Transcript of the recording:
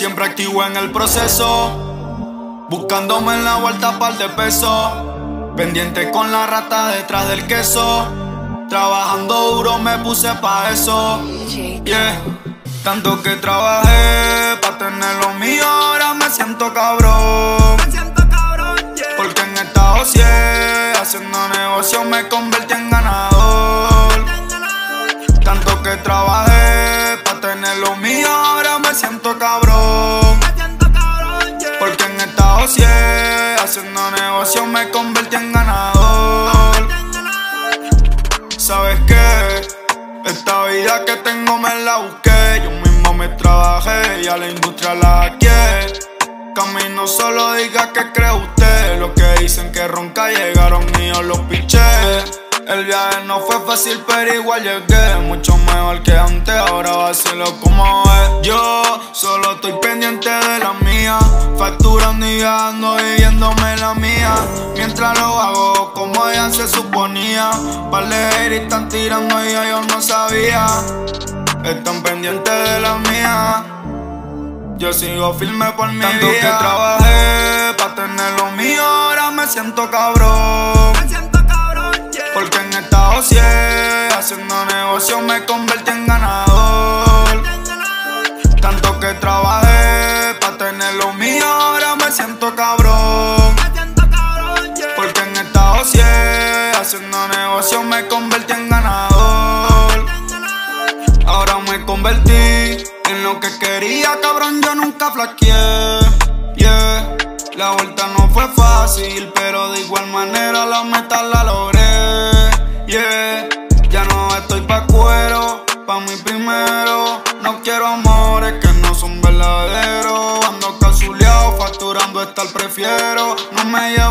Siempre activo en el proceso, buscándome en la vuelta par de pesos. Pendiente con la rata detrás del queso. Trabajando duro me puse pa' eso. Yeah. Tanto que trabajé pa' tener lo mío, ahora me siento cabrón. Porque en esta OCIE, haciendo negocio me convertí en ganador. Tanto que trabajé pa' tener lo mío, ahora me siento cabrón. Porque en esta OCIE, haciendo negocio me convertí en ganador. ¿Sabes qué? Esta vida que tengo me la busqué. Yo mismo me trabajé y a la industria la hackeé. Camino solo, diga que cree usted. Los que dicen que ronca llegaron y yo los piché. El viaje no fue fácil pero igual llegué. Mucho mejor que antes, ahora vacilo como es. Yo solo estoy pendiente de la mía, facturando y viajando, viviéndome la mía. Mientras lo hago como ya se suponía. Par de haters están tirando y yo no sabía. Están pendientes de la mía. Yo sigo firme por mi Tanto vida. que trabajé pa' tener lo mío, ahora me siento cabrón. Porque en esta OCIE, haciendo negocio me convertí en ganador. Tanto que trabajé pa' tener lo mío, ahora me siento cabrón. Porque en esta OCIE, haciendo negocio me convertí en ganador. Ahora me convertí en lo que quería, cabrón, yo nunca flaqueé. Yeah. La vuelta no fue fácil, pero de igual manera la meta la logré. Yeah. Ya no estoy pa' cuero, pa' mí primero. No quiero amores que no son verdaderos. Ando casuleado, facturando estar prefiero. No me